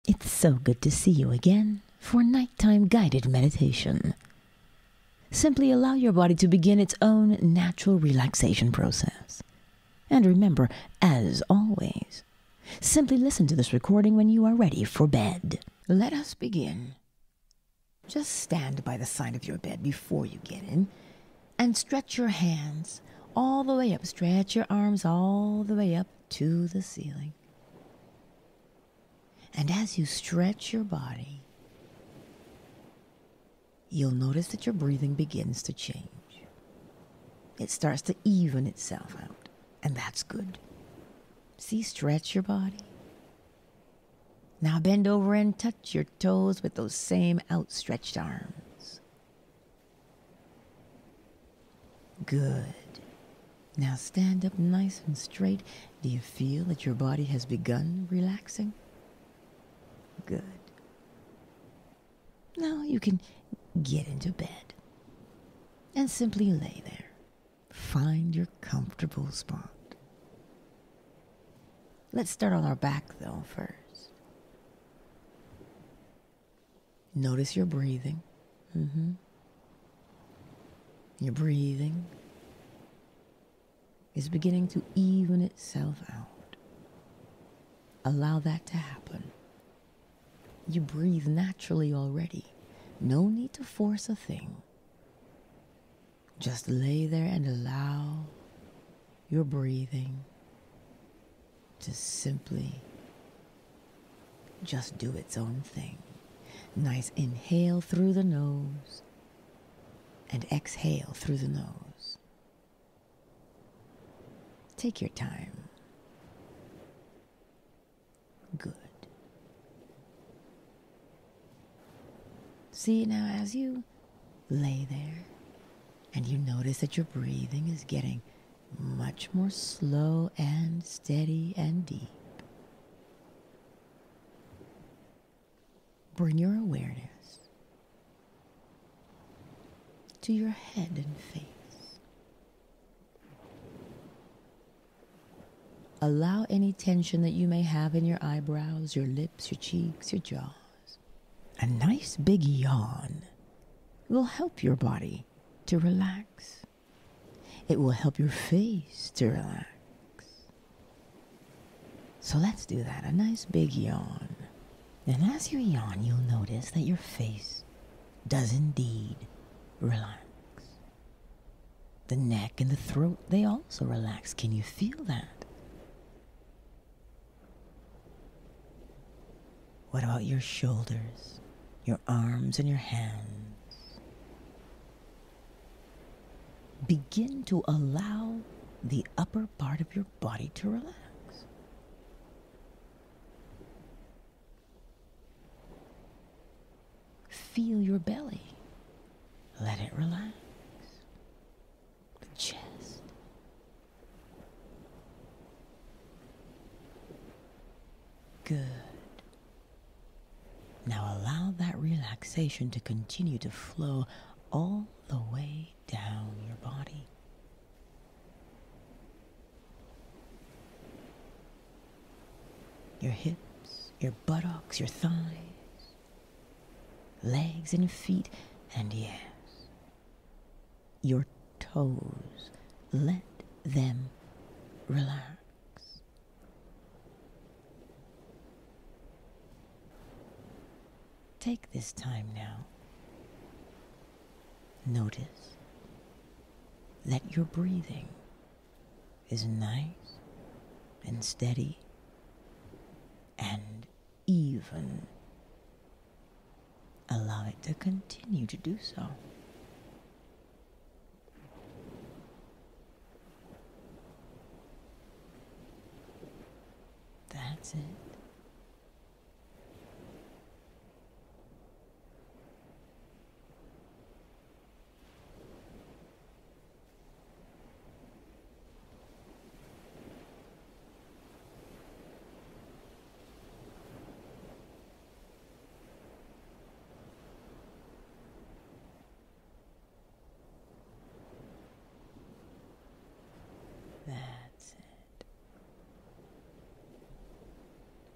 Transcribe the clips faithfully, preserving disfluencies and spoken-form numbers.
It's so good to see you again for nighttime guided meditation. Simply allow your body to begin its own natural relaxation process. And remember, as always, simply listen to this recording when you are ready for bed. Let us begin. Just stand by the side of your bed before you get in and stretch your hands all the way up. Stretch your arms all the way up to the ceiling. And as you stretch your body, you'll notice that your breathing begins to change. It starts to even itself out, and that's good. See, stretch your body. Now bend over and touch your toes with those same outstretched arms. Good. Now stand up nice and straight. Do you feel that your body has begun relaxing? Good. Now you can get into bed and simply lay there. Find your comfortable spot. Let's start on our back though first. Notice your breathing. Mm-hmm. Your breathing is beginning to even itself out. Allow that to happen. You breathe naturally already. No need to force a thing. Just lay there and allow your breathing to simply just do its own thing. Nice inhale through the nose and exhale through the nose. Take your time. Good. See now, as you lay there and you notice that your breathing is getting much more slow and steady and deep, bring your awareness to your head and face. Allow any tension that you may have in your eyebrows, your lips, your cheeks, your jaw. A nice big yawn will help your body to relax. It will help your face to relax. So let's do that, a nice big yawn. And as you yawn, you'll notice that your face does indeed relax. The neck and the throat, they also relax. Can you feel that? What about your shoulders? Your arms and your hands? Begin to allow the upper part of your body to relax. Feel your belly. Let it relax. The chest. Good. Now allow that relaxation to continue to flow all the way down your body. Your hips, your buttocks, your thighs, legs and feet, and yes, your toes. Let them relax. Take this time now. Notice that your breathing is nice and steady and even. Allow it to continue to do so. That's it. That's it.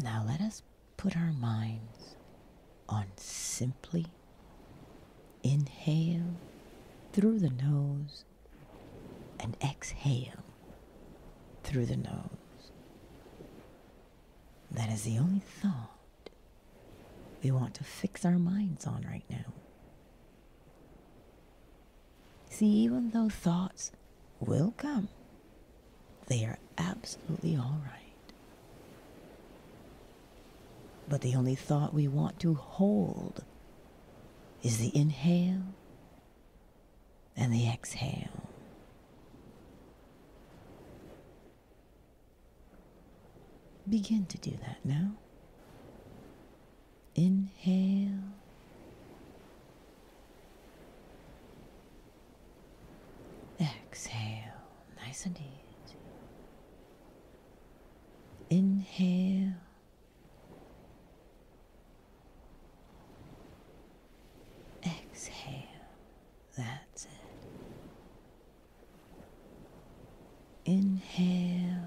Now let us put our minds on simply inhale through the nose and exhale through the nose. That is the only thought we want to fix our minds on right now. See, even though thoughts will come, they are absolutely all right. But the only thought we want to hold is the inhale and the exhale. Begin to do that now. Inhale. Exhale. Nice and easy. Inhale. Exhale. That's it. Inhale.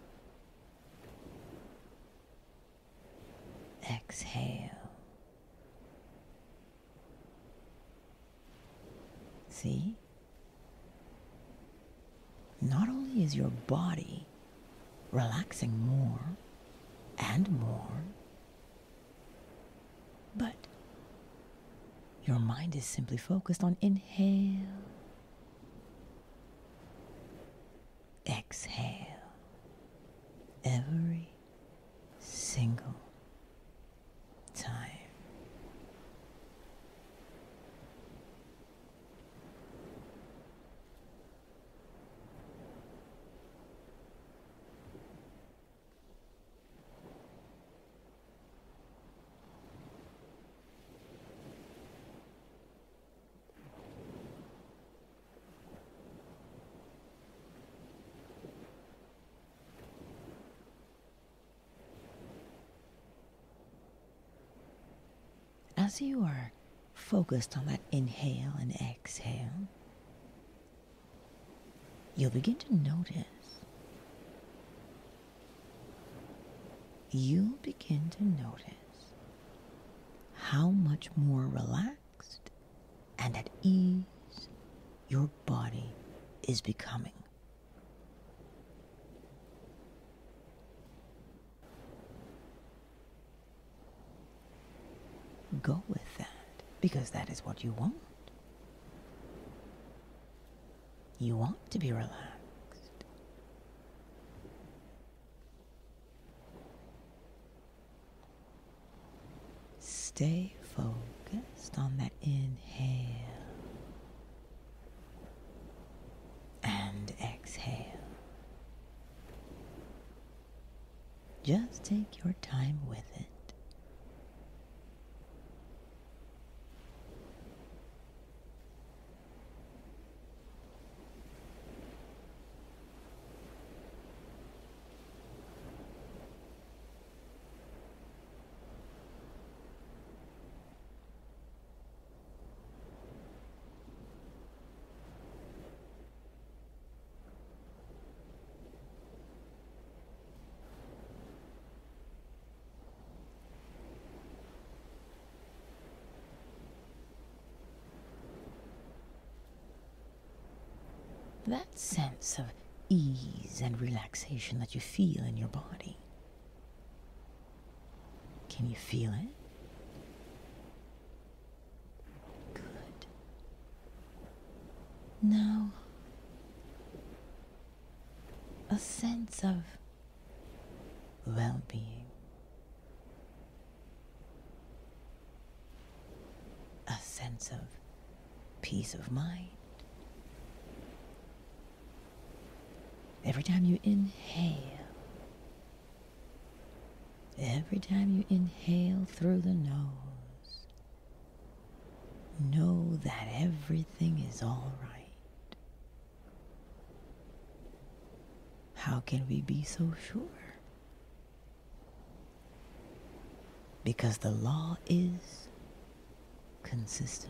Exhale. See? Not only is your body relaxing more and more, but your mind is simply focused on inhale, exhale, every single time. As you are focused on that inhale and exhale, you'll begin to notice, you'll begin to notice how much more relaxed and at ease your body is becoming. Go with that, because that is what you want. You want to be relaxed. Stay focused on that inhale and exhale. Just take your time with it. That sense of ease and relaxation that you feel in your body. Can you feel it? Good. Now, a sense of well-being. A sense of peace of mind. Every time you inhale, every time you inhale through the nose, know that everything is all right. How can we be so sure? Because the law is consistent.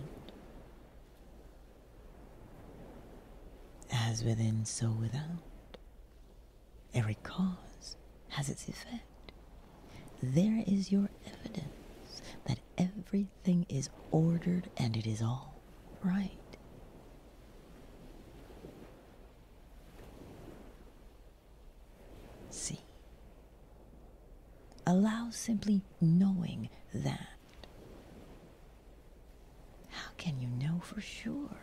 As within, so without. Every cause has its effect. there is your evidence that everything is ordered and it is all right. See, allow simply knowing that. How can you know for sure?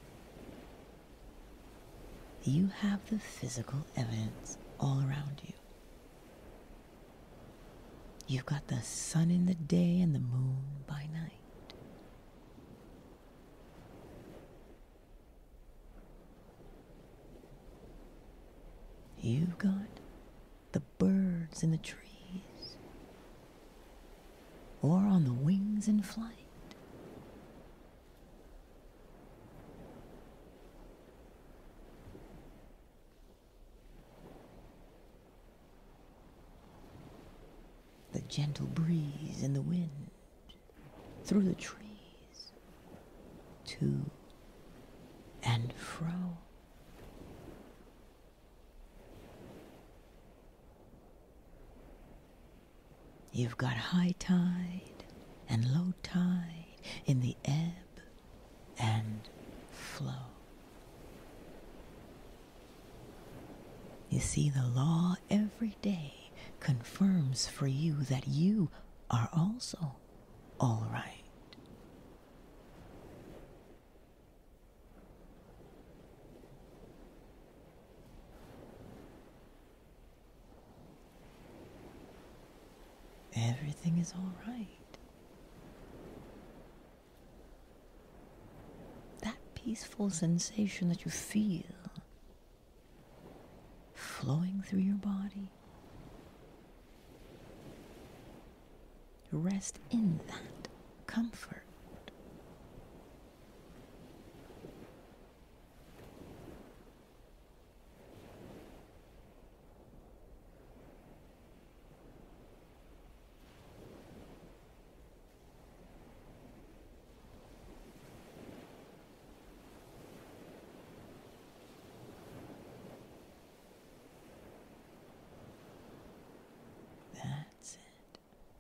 You have the physical evidence all around you. You've got the sun in the day and the moon by night. You've got the birds in the trees or on the wings in flight. The gentle breeze in the wind through the trees, to and fro. You've got high tide and low tide in the ebb and flow. You see, the law every day confirms for you that you are also all right. Everything is all right. That peaceful sensation that you feel flowing through your body, rest in that comfort. That's it.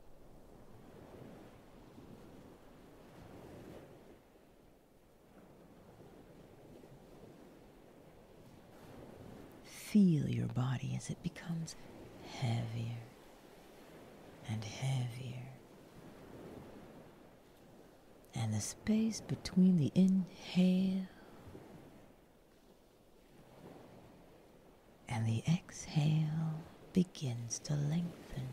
Feel your body as it becomes heavier and heavier. And the space between the inhale and the exhale begins to lengthen.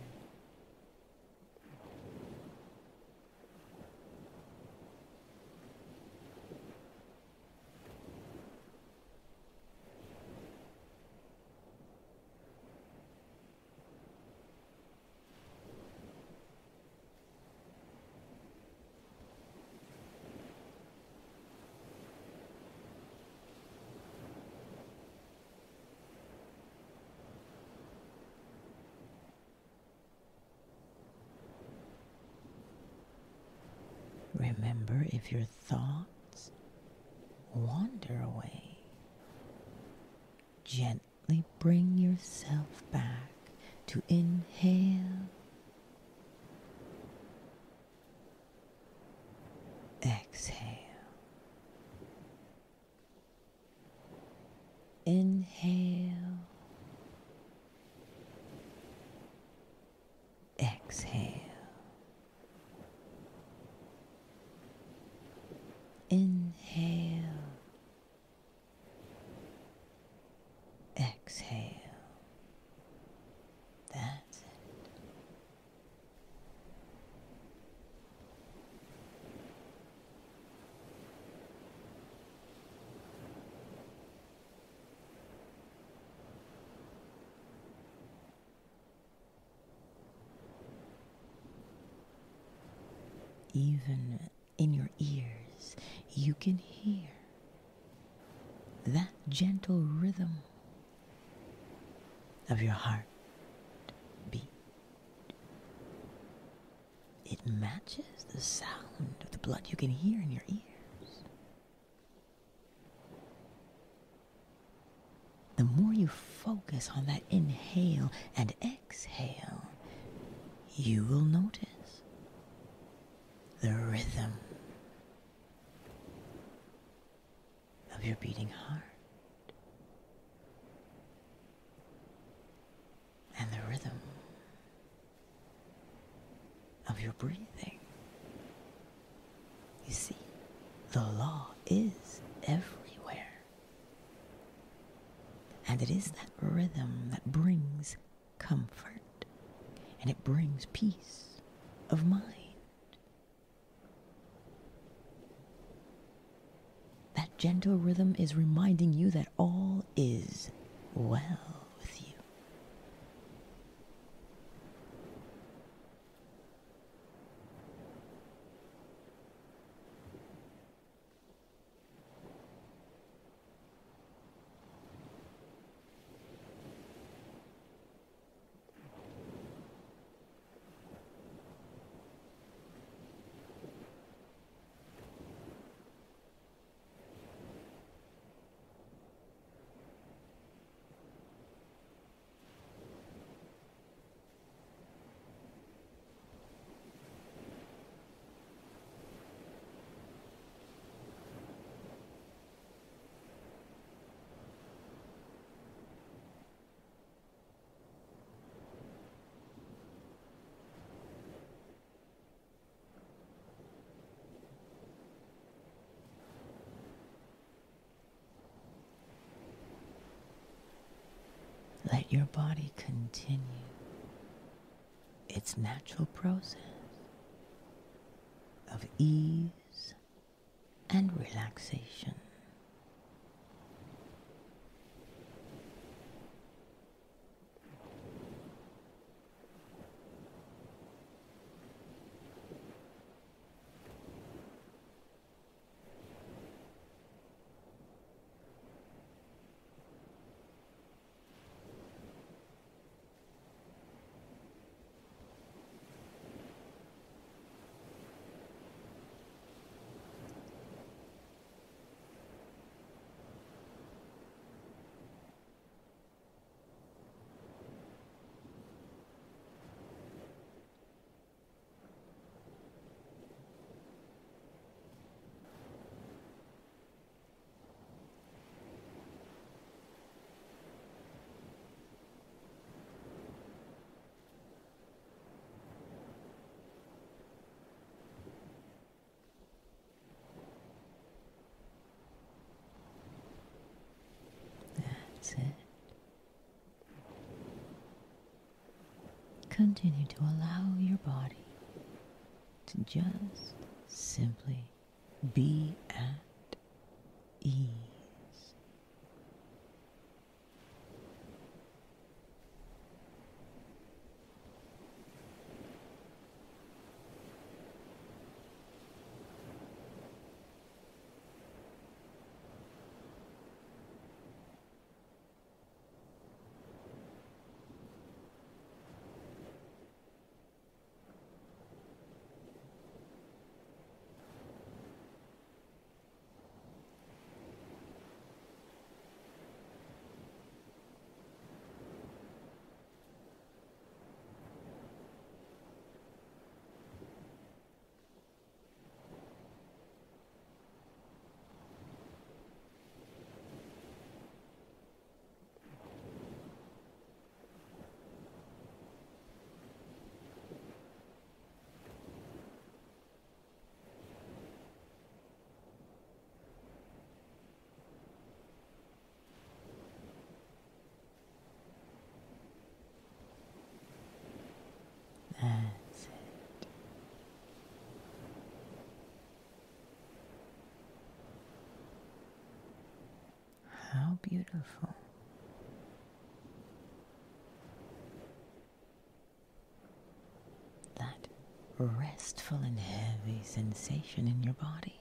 Remember, if your thoughts wander away, gently bring yourself back to inhale, exhale, inhale, exhale. Inhale, exhale. That's it. Even in your ears, you can hear that gentle rhythm of your heart beat. It matches the sound of the blood you can hear in your ears. The more you focus on that inhale and exhale, you will notice the rhythm of your beating heart and the rhythm of your breathing. You see, the law is everywhere. And it is that rhythm that brings comfort, and it brings peace of mind. That gentle rhythm is reminding you that all is well with you. Let your body continue its natural process of ease and relaxation. That's it. Continue to allow your body to just simply be at ease. That's it. How beautiful. That restful and heavy sensation in your body.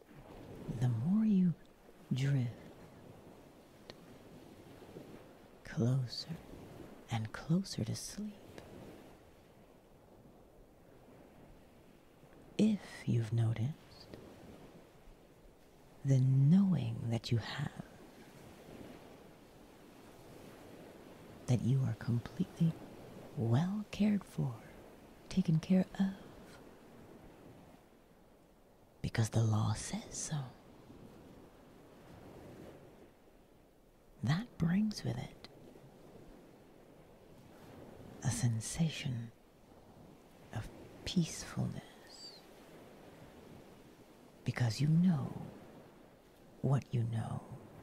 The more you drift closer and closer to sleep. If you've noticed, the knowing that you have, that you are completely well cared for, taken care of, because the law says so. That brings with it a sensation of peacefulness, because you know what you know.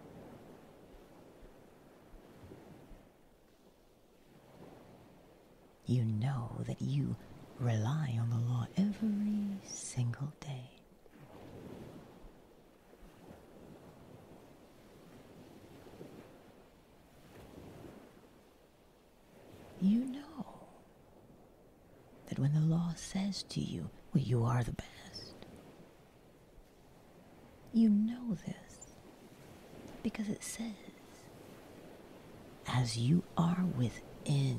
You know that you rely on the law every single day. You know that when the law says to you, well, you are the best, you know this because it says, as you are within,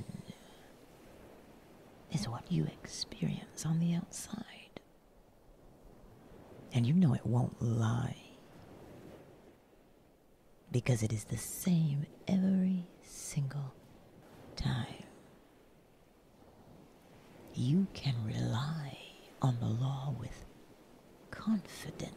is what you experience on the outside. And you know it won't lie, because it is the same every single time. You can rely on the law with confidence.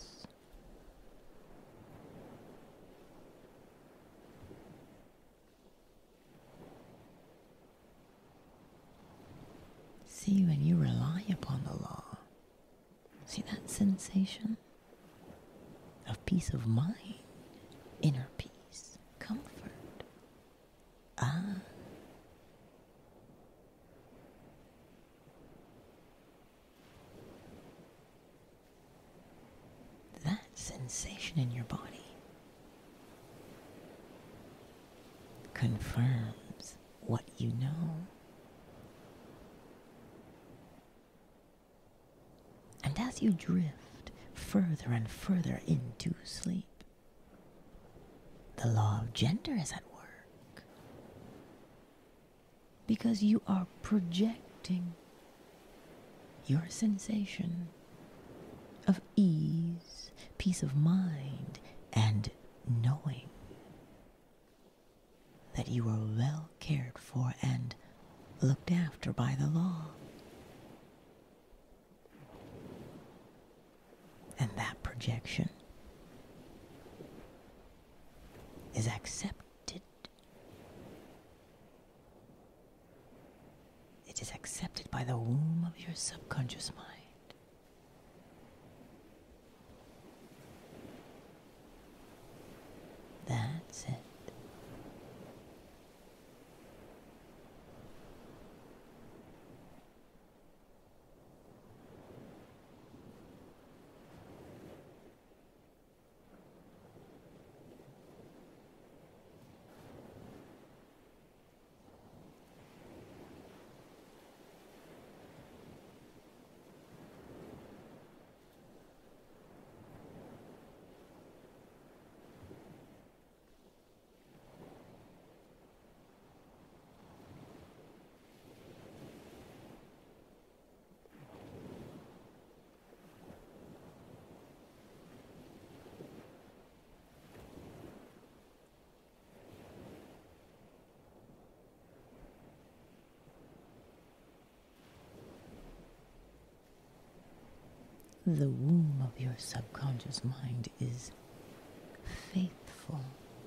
See, when you rely upon the law, see that sensation of peace of mind, inner peace, comfort. Ah. That sensation in your body confirms what you know. And as you drift further and further into sleep, the law of gender is at work, because you are projecting your sensation of ease, peace of mind, and knowing that you are well cared for and looked after by the law. And that projection is accepted. It is accepted by the womb of your subconscious mind. That's it. The womb of your subconscious mind is faithful,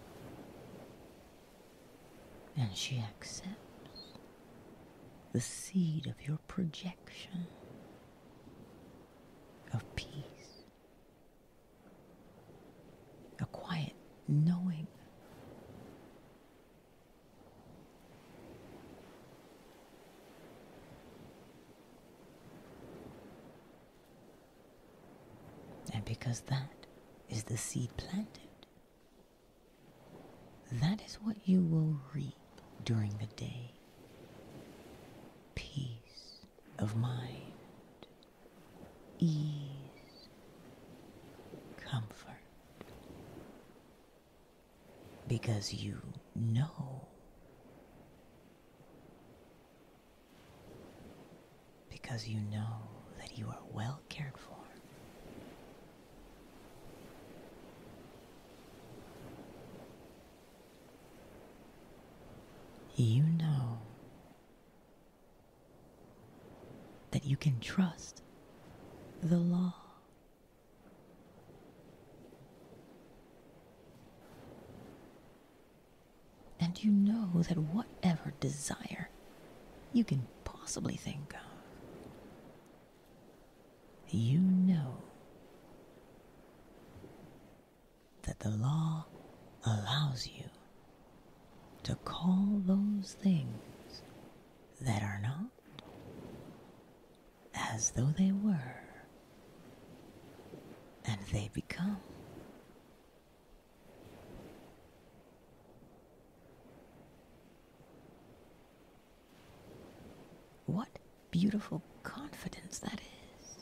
and she accepts the seed of your projection of peace, a quiet knowing. And because that is the seed planted, that is what you will reap during the day. Peace of mind, ease, comfort. Because you know because you know that you are well cared for. You know that you can trust the law. And you know that whatever desire you can possibly think of, you know that the law allows you to call those things that are not as though they were, and they become. What beautiful confidence that is.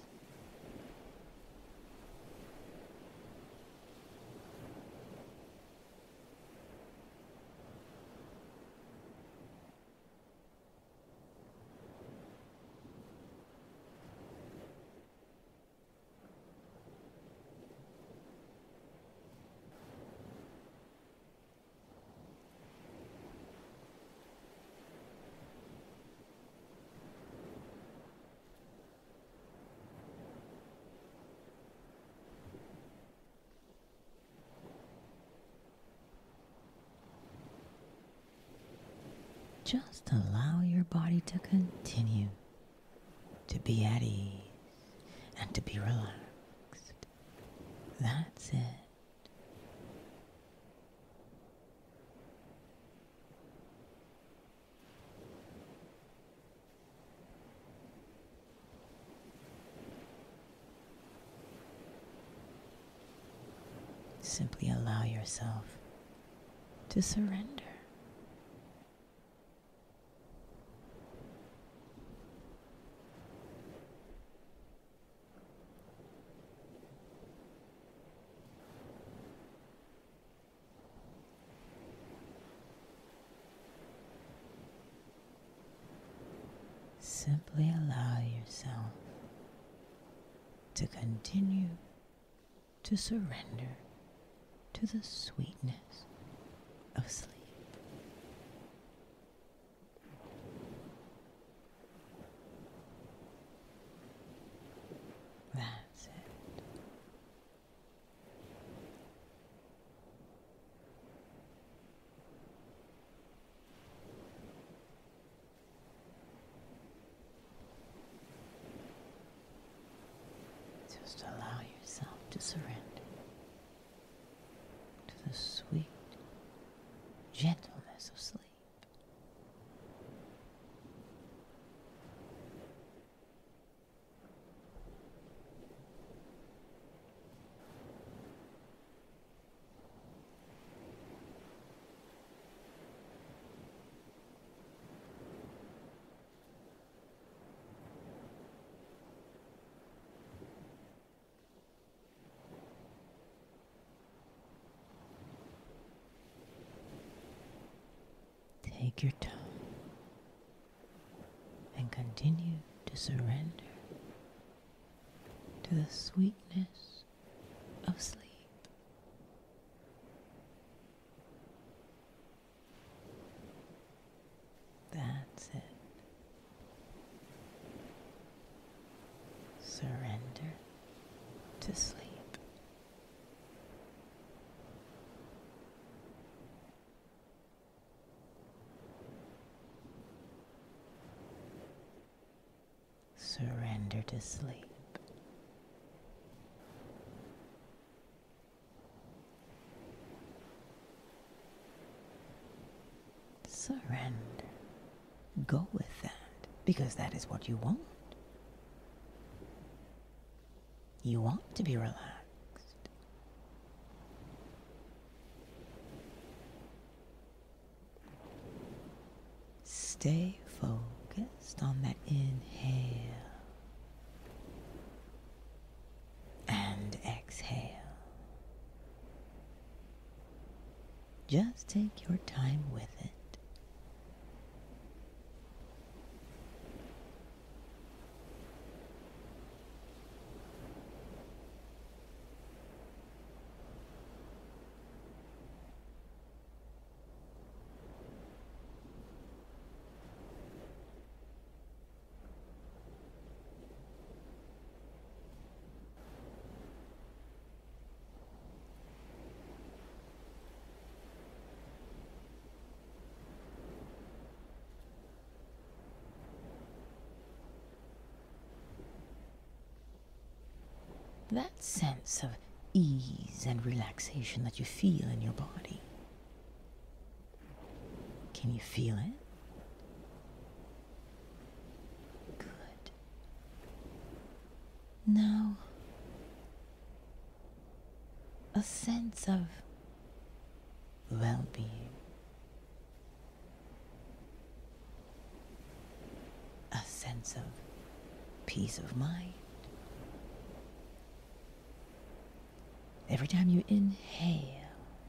Just allow your body to continue to be at ease and to be relaxed. That's it. Simply allow yourself to surrender. Simply allow yourself to continue to surrender to the sweetness of sleep. That's it. Just allow yourself to surrender to the sweet gentleness of sleep. Take your time and continue to surrender to the sweetness of sleep. That's it. Surrender to sleep. Surrender to sleep. Surrender. Go with that, because that is what you want. You want to be relaxed. Stay focused on that inhale and exhale. Just take your time with it. that sense of ease and relaxation that you feel in your body. Can you feel it? Good. Now, a sense of well-being. A sense of peace of mind. Every time you inhale,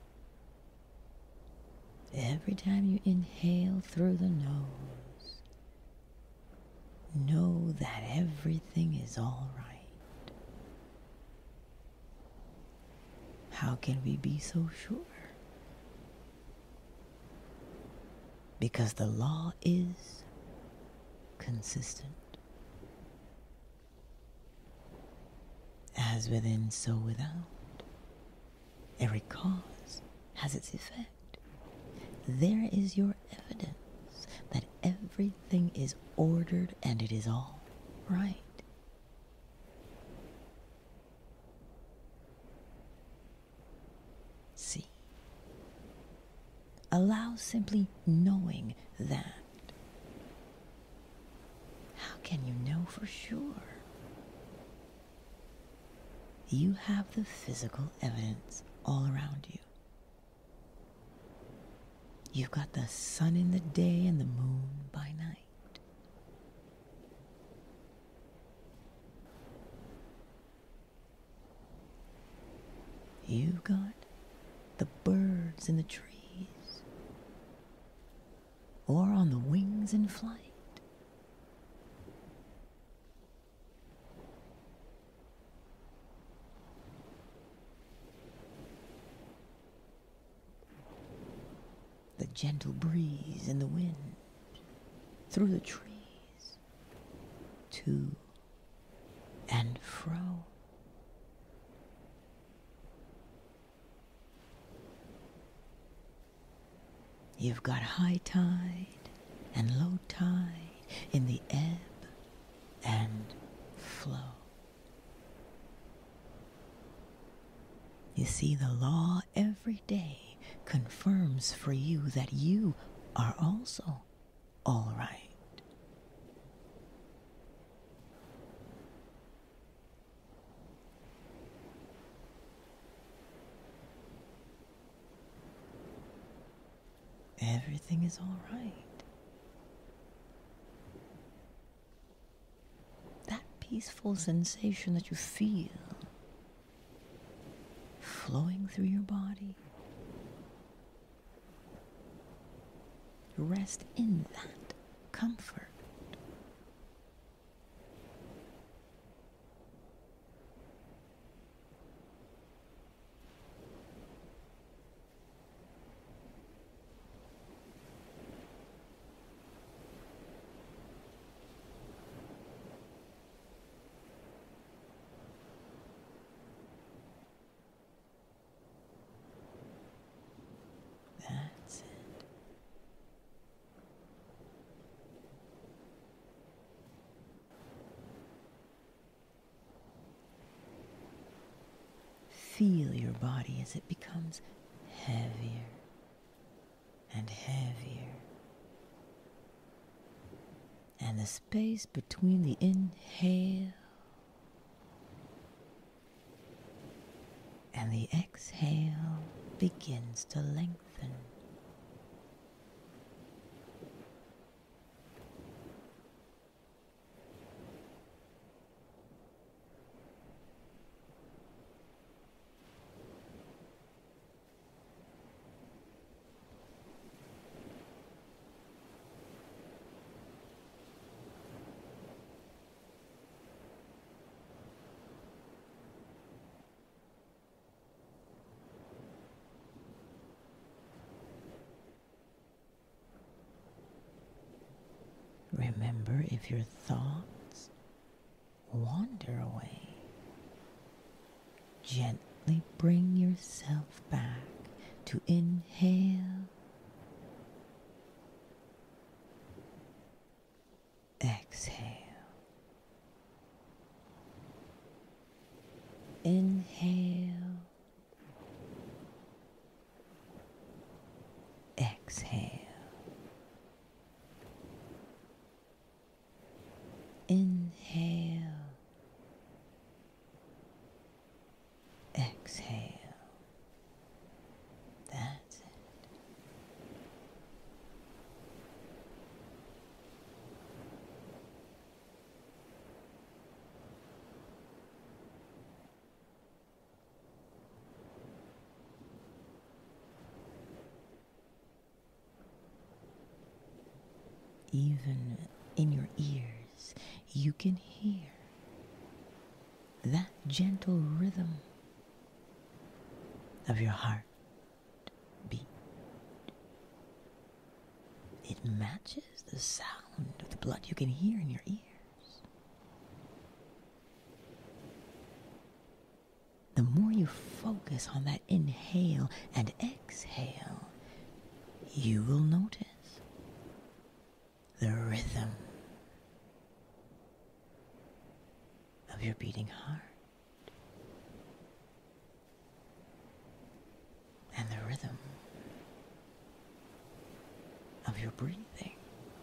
every time you inhale through the nose, know that everything is all right. How can we be so sure? Because the law is consistent. As within, so without. Every cause has its effect. There is your evidence that everything is ordered and it is all right. See. Allow simply knowing that. How can you know for sure? You have the physical evidence all around you. You've got the sun in the day and the moon by night. You've got the birds in the trees, or on the wings in flight. The gentle breeze in the wind, through the trees, to and fro. You've got high tide and low tide in the ebb and flow. You see, the law every day confirms for you that you are also all right. Everything is all right. That peaceful sensation that you feel flowing through your body, rest in that comfort. That's it. Feel your body as it becomes heavier and heavier. And the space between the inhale and the exhale begins to lengthen. Remember, if your thoughts wander away, gently bring yourself back to inhale, exhale. even in your ears, you can hear that gentle rhythm of your heart beat. It matches the sound of the blood you can hear in your ears. The more you focus on that inhale and exhale, you will notice the rhythm of your beating heart and the rhythm of your breathing.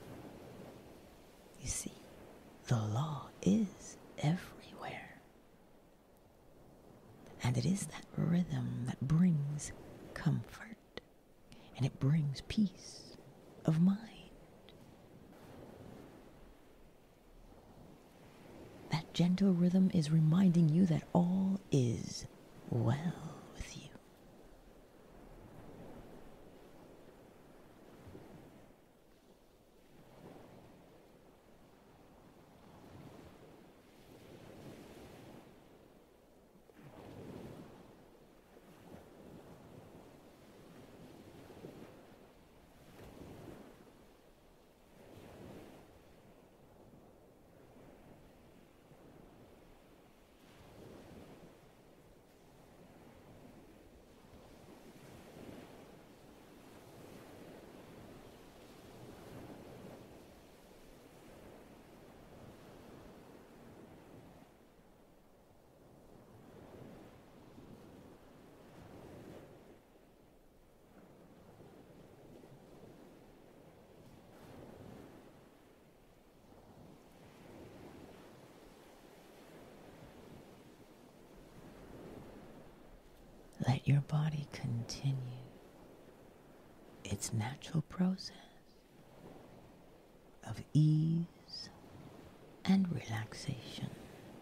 You see, the law is everywhere. And it is that rhythm that brings comfort, and it brings peace of mind. That gentle rhythm is reminding you that all is well with you. Let your body continue its natural process of ease and relaxation.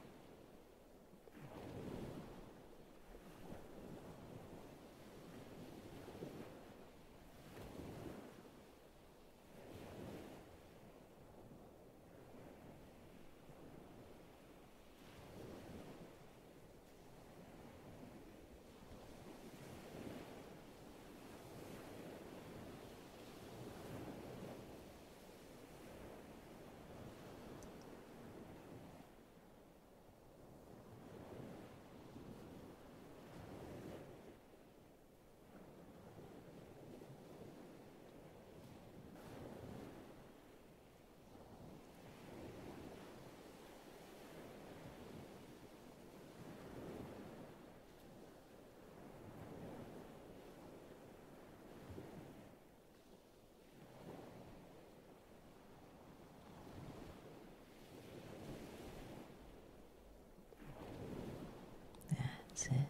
That's it.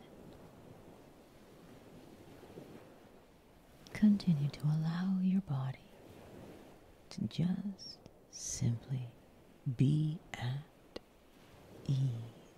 Continue to allow your body to just simply be at ease.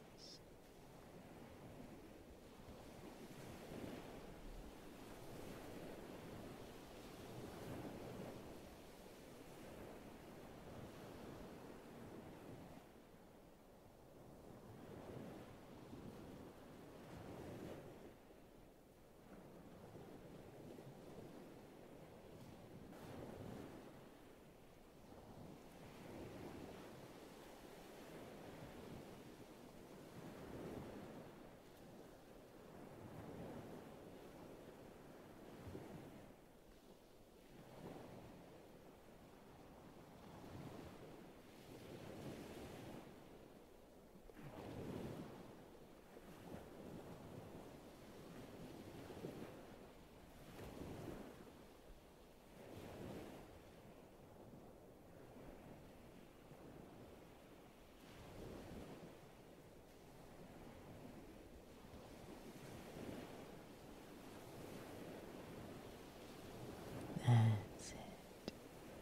That's it.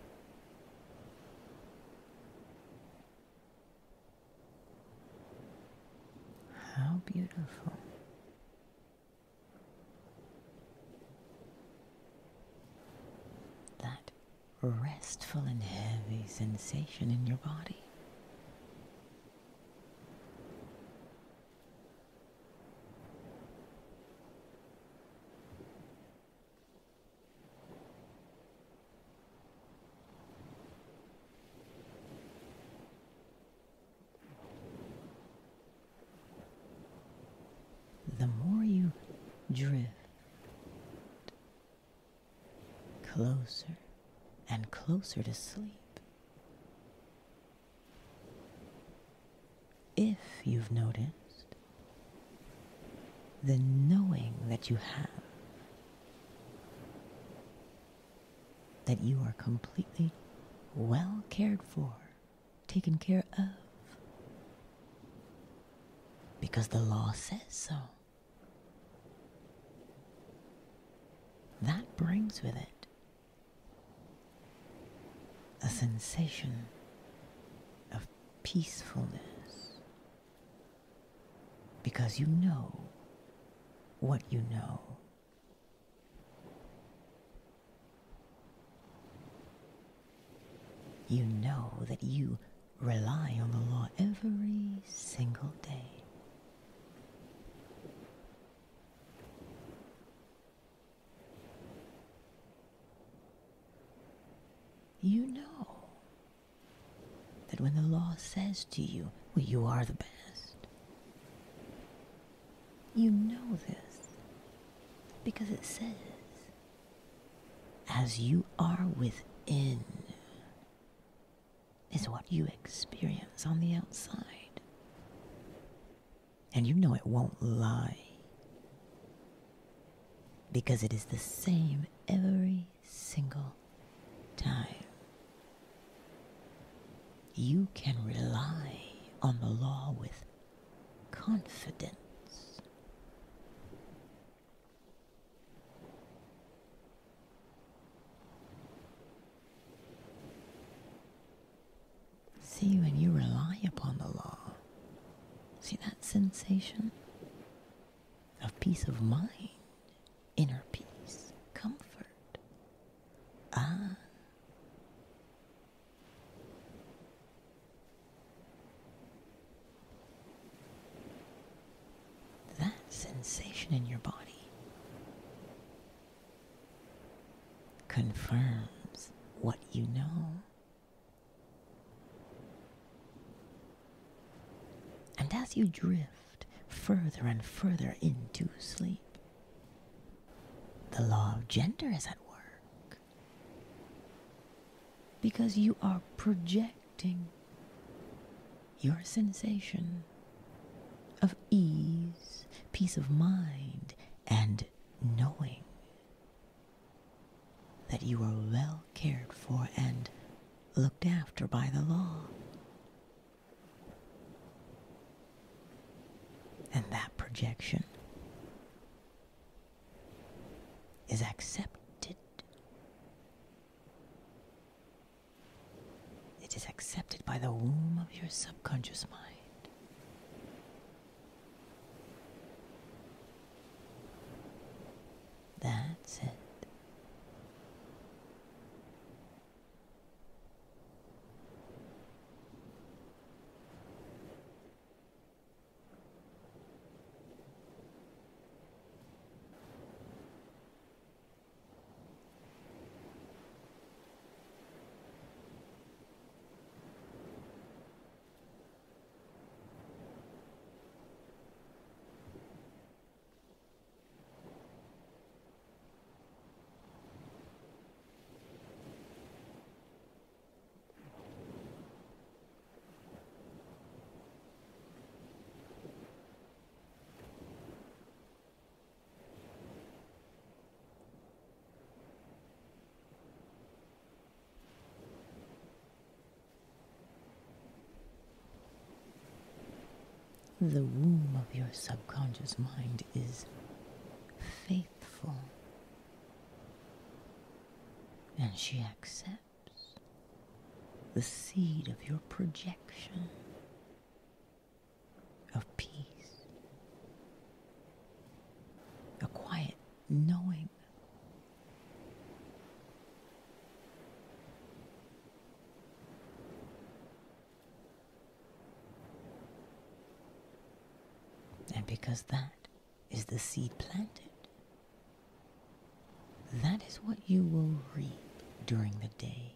How beautiful. That restful and heavy sensation in your body. The more you drift closer and closer to sleep, if you've noticed, the knowing that you have that you are completely well cared for, taken care of, because the law says so. That brings with it a sensation of peacefulness, because you know what you know. You know that you rely on the law every single day. You know that when the law says to you, well, you are the best, you know this because it says, as you are within is what you experience on the outside. And you know it won't lie, because it is the same every single time. You can rely on the law with confidence. See, when you rely upon the law, see that sensation of peace of mind, inner peace, comfort. Ah. That sensation in your body confirms what you know. And as you drift further and further into sleep, the law of gender is at work, because you are projecting your sensation of ease, peace of mind, and knowing that you are well cared for and looked after by the law. And that projection is accepted. It is accepted by the womb of your subconscious mind. That's it. The womb of your subconscious mind is faithful, and she accepts the seed of your projection of peace, a quiet knowing And because that is the seed planted, that is what you will reap during the day.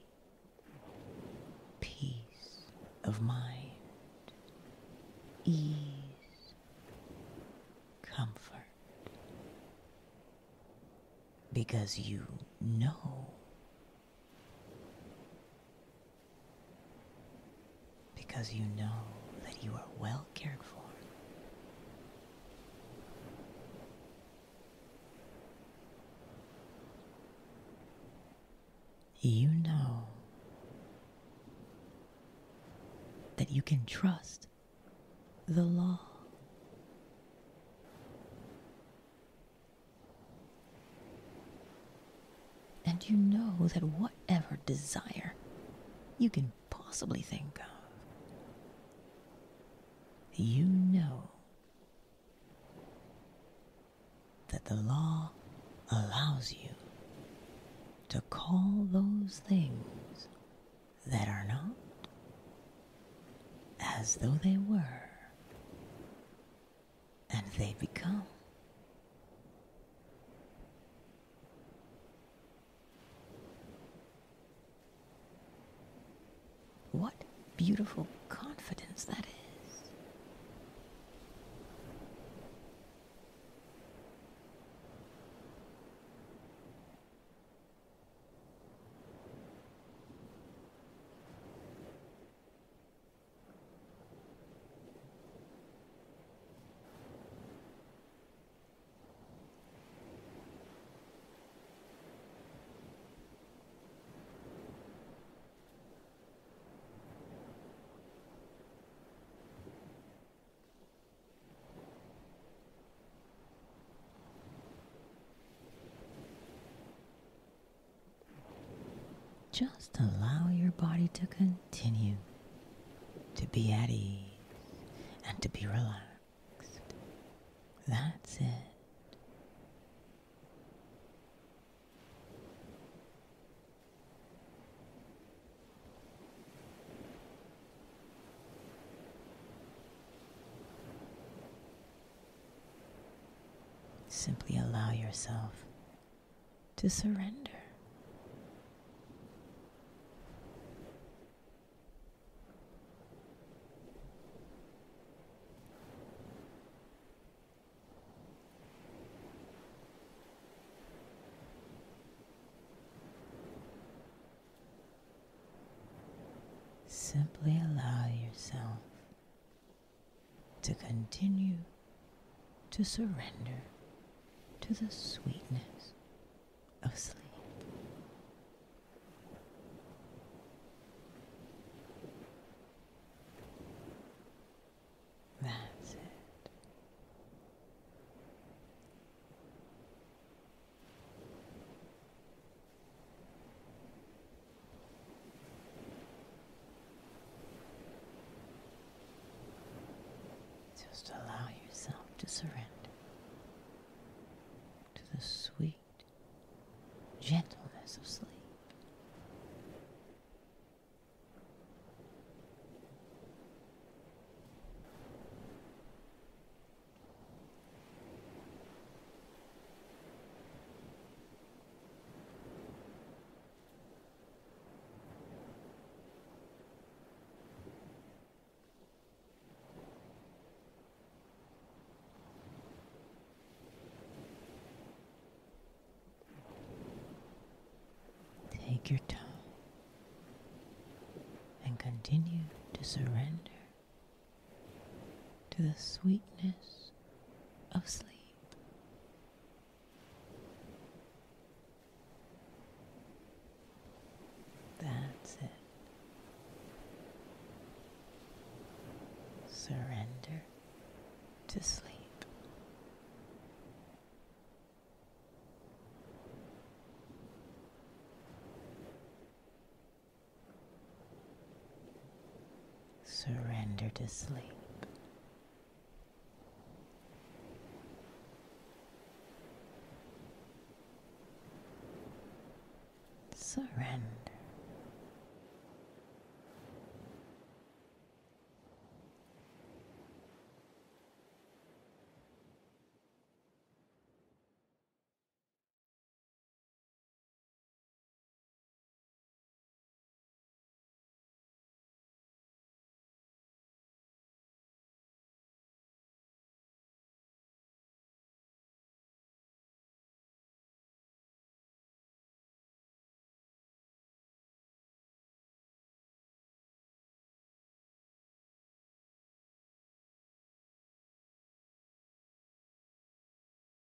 Peace of mind, ease, comfort, because you know, because you know that you are well cared for. You know that you can trust the law. And you know that whatever desire you can possibly think of, you know that the law allows you to call those things that are not as though they were, and they become. What beautiful confidence that is. Just allow your body to continue to be at ease and to be relaxed. That's it. Simply allow yourself to surrender. Simply allow yourself to continue to surrender to the sweetness of sleep. That's it. Just allow yourself to surrender to the sweet gentleness of sleep. Take your time and continue to surrender to the sweetness of sleep. That's it. Surrender to sleep. Surrender to sleep.